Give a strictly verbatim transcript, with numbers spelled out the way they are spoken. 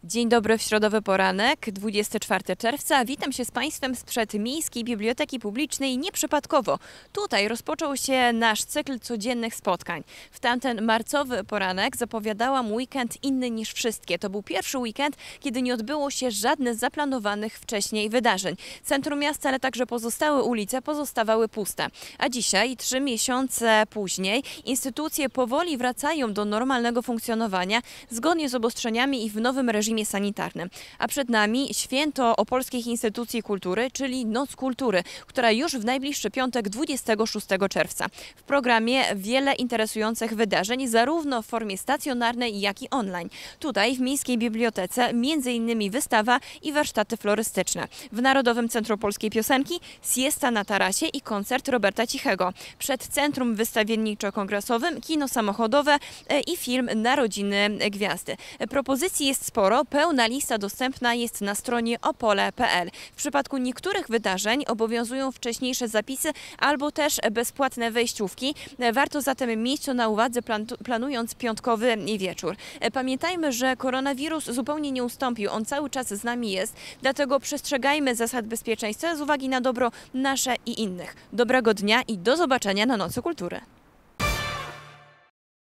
Dzień dobry w środowy poranek, dwudziestego czwartego czerwca. Witam się z Państwem sprzed Miejskiej Biblioteki Publicznej nieprzypadkowo. Tutaj rozpoczął się nasz cykl codziennych spotkań. W tamten marcowy poranek zapowiadałam weekend inny niż wszystkie. To był pierwszy weekend, kiedy nie odbyło się żadne z zaplanowanych wcześniej wydarzeń. Centrum miasta, ale także pozostałe ulice pozostawały puste. A dzisiaj, trzy miesiące później, instytucje powoli wracają do normalnego funkcjonowania zgodnie z obostrzeniami i w nowym reżimie sanitarnym. A przed nami święto Opolskich Instytucji Kultury, czyli Noc Kultury, która już w najbliższy piątek, dwudziestego szóstego czerwca. W programie wiele interesujących wydarzeń, zarówno w formie stacjonarnej, jak i online. Tutaj w Miejskiej Bibliotece między innymi wystawa i warsztaty florystyczne. W Narodowym Centrum Polskiej Piosenki siesta na tarasie i koncert Roberta Cichego. Przed Centrum Wystawienniczo-Kongresowym kino samochodowe i film Narodziny Gwiazdy. Propozycji jest sporo. Pełna lista dostępna jest na stronie opole kropka p l. W przypadku niektórych wydarzeń obowiązują wcześniejsze zapisy albo też bezpłatne wejściówki. Warto zatem mieć to na uwadze, planując piątkowy wieczór. Pamiętajmy, że koronawirus zupełnie nie ustąpił. On cały czas z nami jest, dlatego przestrzegajmy zasad bezpieczeństwa z uwagi na dobro nasze i innych. Dobrego dnia i do zobaczenia na Nocy Kultury.